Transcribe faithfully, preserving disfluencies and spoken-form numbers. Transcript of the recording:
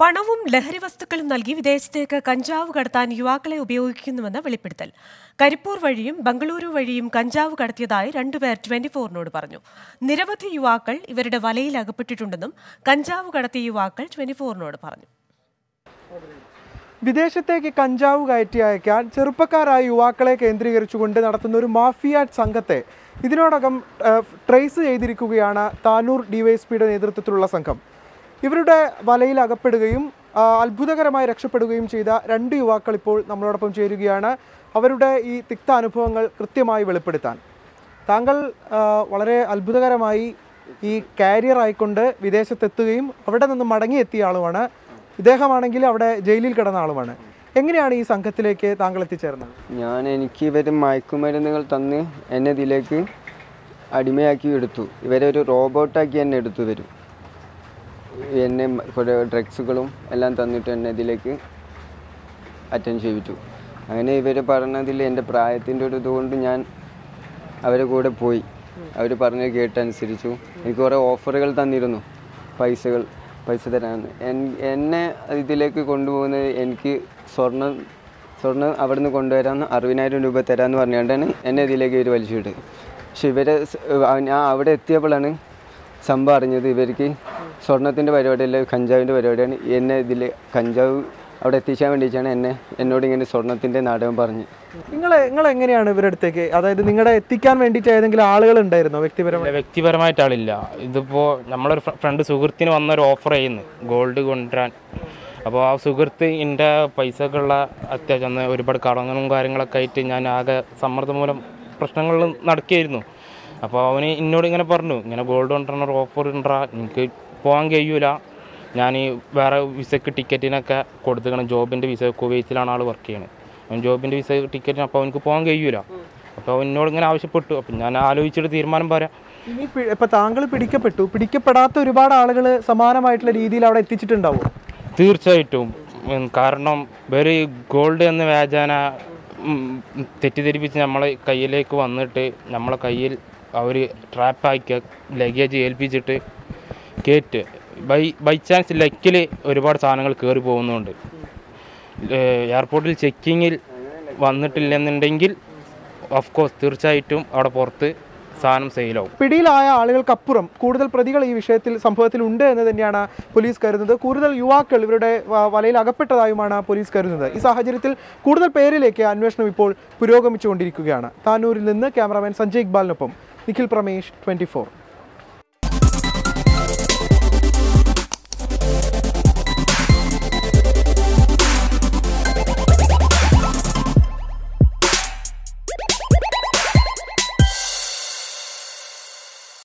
പണവും ലഹരി വസ്തുക്കളും നൽകി വിദേശത്തേക്ക് കഞ്ചാവ് കടത്താൻ യുവാക്കളെ ഉപയോഗിക്കുന്നുവെന്ന് വെളിപ്പെടുത്തൽ. കരിപ്പൂർ വഴിയും ബംഗളൂരു വഴിയും കഞ്ചാവ് കടത്തിയതായി രണ്ടുപേർ ട്വന്റി ഫോറിനോട് പറഞ്ഞു. നിരവധി യുവാക്കൾ ഇവരുടെ വലയിൽ അകപ്പെട്ടിട്ടുണ്ടെന്നും കഞ്ചാവ് കടത്തിയ യുവാക്കൾ ട്വന്റി ഫോറിനോട് പറഞ്ഞു. വിദേശത്തേക്ക് കഞ്ചാവ് കയറ്റി അയക്കാൻ ചെറുപ്പക്കാരായ യുവാക്കളെ കേന്ദ്രീകരിച്ചുകൊണ്ട് നടത്തുന്ന ഒരു മാഫിയ സംഘത്തെ ഇതിനോടകം ട്രേസ് ചെയ്തിരിക്കുകയാണ് താനൂർ ഡിവൈഎസ്പിയുടെ നേതൃത്വത്തിലുള്ള സംഘം. ഇവരുടെ വലയിൽ അകപ്പെടുകയും അത്ഭുതകരമായി രക്ഷപ്പെടുകയും ചെയ്ത രണ്ട് യുവാക്കൾ ഇപ്പോൾ നമ്മളോടൊപ്പം ചേരുകയാണ്. അവരുടെ ഈ തിക്ത അനുഭവങ്ങൾ കൃത്യമായി വെളിപ്പെടുത്താൻ. താങ്കൾ വളരെ അത്ഭുതകരമായി ഈ കാരിയർ ആയിക്കൊണ്ട് വിദേശത്തെത്തുകയും അവിടെ നിന്ന് മടങ്ങിയെത്തിയ ആളുമാണ്. ഇദ്ദേഹമാണെങ്കിൽ അവിടെ ജയിലിൽ കിടന്ന ആളുമാണ്. എങ്ങനെയാണ് ഈ സംഘത്തിലേക്ക് താങ്കൾ എത്തിച്ചേർന്നത്? ഞാൻ എനിക്ക് ഇവർ മയക്കുമരുന്നുകൾ തന്ന് എന്നെ ഇതിലേക്ക് അടിമയാക്കി എടുത്തു. ഇവരെ ഒരു റോബോട്ടാക്കി എന്നെ എടുത്തു വരും. എന്നെ കുറേ ഡ്രഗ്സുകളും എല്ലാം തന്നിട്ട് എന്നെ ഇതിലേക്ക് അറ്റൻഡ് ചെയ്യിച്ചു. അങ്ങനെ ഇവർ പറഞ്ഞതിൽ എൻ്റെ പ്രായത്തിൻ്റെ ഒരു ഇതുകൊണ്ട് ഞാൻ അവരെ കൂടെ പോയി. അവർ പറഞ്ഞത് കേട്ടനുസരിച്ചു. എനിക്ക് കുറേ ഓഫറുകൾ തന്നിരുന്നു, പൈസകൾ പൈസ തരാമെന്ന്. എന്നെ ഇതിലേക്ക് കൊണ്ടുപോകുന്നത് എനിക്ക് സ്വർണ്ണം സ്വർണ്ണം അവിടെ നിന്ന് കൊണ്ടുവരാമെന്ന് അറുപതിനായിരം രൂപ തരാമെന്ന് പറഞ്ഞുകൊണ്ടാണ് എന്നെ ഇതിലേക്ക് ഇവർ വലിച്ചിട്ട്. പക്ഷെ ഇവരെ ഞാൻ അവിടെ എത്തിയപ്പോഴാണ് സംഭവം അറിഞ്ഞത് ഇവർക്ക് സ്വർണത്തിൻ്റെ പരിപാടിയല്ല, കഞ്ചാവിൻ്റെ പരിപാടിയാണ്. എന്നെ ഇതിൽ കഞ്ചാവ് അവിടെ എത്തിച്ചാൻ വേണ്ടിയിട്ടാണ് എന്നെ എന്നോട് ഇങ്ങനെ സ്വർണത്തിൻ്റെ നാടകം പറഞ്ഞ്. നിങ്ങൾ നിങ്ങൾ എങ്ങനെയാണ് ഇവരുടെ അടുത്തേക്ക്, അതായത് നിങ്ങളെ എത്തിക്കാൻ വേണ്ടിയിട്ട് ഏതെങ്കിലും ആളുകൾ ഉണ്ടായിരുന്നോ? വ്യക്തിപരമായി വ്യക്തിപരമായിട്ട് ആളില്ല. ഇതിപ്പോൾ നമ്മളൊരു ഫ്രണ്ട് സുഹൃത്തിന് വന്നൊരു ഓഫർ ചെയ്യുന്നു ഗോൾഡ് കൊണ്ടുവരാൻ. അപ്പോൾ ആ സുഹൃത്ത് എൻ്റെ പൈസക്കുള്ള അത്യാവശ്യം ഒരുപാട് കടങ്ങളും കാര്യങ്ങളൊക്കെ ആയിട്ട് ഞാൻ ആകെ സമ്മർദ്ദം മൂലം പ്രശ്നങ്ങളിൽ നടക്കുകയായിരുന്നു. അപ്പോൾ അവന് എന്നോട് ഇങ്ങനെ പറഞ്ഞു, ഇങ്ങനെ ഗോൾഡ് കൊണ്ടുവരണ ഒരു ഓഫർ ഉണ്ടാ, എനിക്ക് പോകാൻ കഴിയൂല, ഞാൻ വേറെ വിസക്ക് ടിക്കറ്റിനൊക്കെ കൊടുത്തിക്കണം. ജോബിൻ്റെ വിസ കുവൈറ്റിലാണ് ആൾ വർക്ക് ചെയ്യുന്നത്. അവൻ ജോബിൻ്റെ വിസ ടിക്കറ്റിന് അപ്പോൾ അവനക്ക് പോകാൻ കഴിയൂല. അപ്പോൾ അവൻ എന്നോട് ഇങ്ങനെ ആവശ്യപ്പെട്ടു. അപ്പം ഞാൻ ആലോചിച്ചിട്ട് തീരുമാനം പറയാം. ഇനി ഇപ്പം താങ്കൾ പിടിക്കപ്പെട്ടു, പിടിക്കപ്പെടാത്ത ഒരുപാട് ആളുകൾ സമാനമായിട്ടുള്ള രീതിയിൽ അവിടെ എത്തിച്ചിട്ടുണ്ടാവും. തീർച്ചയായിട്ടും. കാരണം വേറെ ഗോൾഡ് എന്ന വ്യാജാന തെറ്റിദ്ധരിപ്പിച്ച് നമ്മളെ കയ്യിലേക്ക് വന്നിട്ട് നമ്മളെ കയ്യിൽ അവർ ട്രാപ്പാക്കി ലഗേജ് ഏൽപ്പിച്ചിട്ട് കയറ്റ് ബൈ ബൈ ചാൻസ് ലക്കിൽ ഒരുപാട് സാധനങ്ങൾ കയറി പോകുന്നുണ്ട്. എയർപോർട്ടിൽ ചെക്കിങ്ങിൽ വന്നിട്ടില്ലെന്നുണ്ടെങ്കിൽ ഓഫ് കോഴ്സ് തീർച്ചയായിട്ടും അവിടെ പുറത്ത് സാധനം സെയിലാവും. പിടിയിലായ ആളുകൾക്കപ്പുറം കൂടുതൽ പ്രതികൾ ഈ വിഷയത്തിൽ സംഭവത്തിൽ ഉണ്ട് എന്ന് തന്നെയാണ് പോലീസ് കരുതുന്നത്. കൂടുതൽ യുവാക്കൾ ഇവരുടെ വലയിൽ അകപ്പെട്ടതായുമാണ് പോലീസ് കരുതുന്നത്. ഈ സാഹചര്യത്തിൽ കൂടുതൽ പേരിലേക്ക് അന്വേഷണം ഇപ്പോൾ പുരോഗമിച്ചുകൊണ്ടിരിക്കുകയാണ്. താനൂരിൽ നിന്ന് ക്യാമറാമാൻ സഞ്ജയ് ഇക്ബാലിനൊപ്പം നിഖിൽ പ്രമേഷ്, ട്വന്റി ഫോർ.